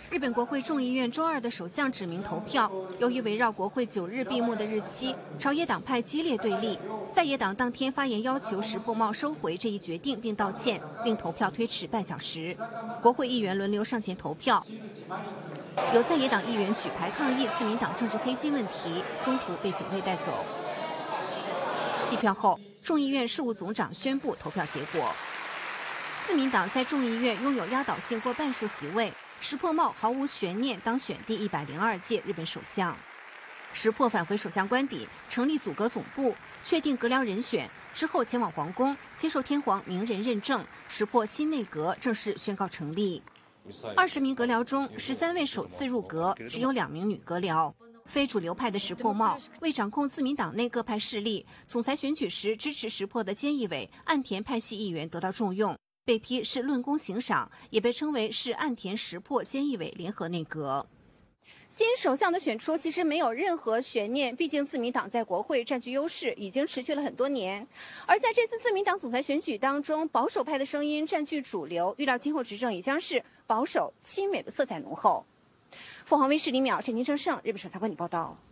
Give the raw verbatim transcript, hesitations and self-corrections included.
日本国会众议院周二的首相指名投票，由于围绕国会九日闭幕的日期，朝野党派激烈对立。在野党当天发言要求石破茂收回这一决定并道歉，令投票推迟半小时。国会议员轮流上前投票，有在野党议员举牌抗议自民党政治黑金问题，中途被警卫带走。计票后，众议院事务总长宣布投票结果。自民党在众议院拥有压倒性过半数席位，石破茂毫无悬念当选第一百零二届日本首相。石破返回首相官邸，成立组阁总部，确定阁僚人选之后，前往皇宫接受天皇明仁认证，石破新内阁正式宣告成立。二十名阁僚中，十三位首次入阁，只有两名女阁僚。非主流派的石破茂为掌控自民党内各派势力，总裁选举时支持石破的菅义伟、岸田派系议员得到重用，被批是论功行赏，也被称为是岸田石破菅义伟联合内阁。新首相的选出其实没有任何悬念，毕竟自民党在国会占据优势已经持续了很多年。而在这次自民党总裁选举当中，保守派的声音占据主流，预料今后执政也将是保守亲美的色彩浓厚。凤凰卫视李淼、沈金正盛日本首采观你报道。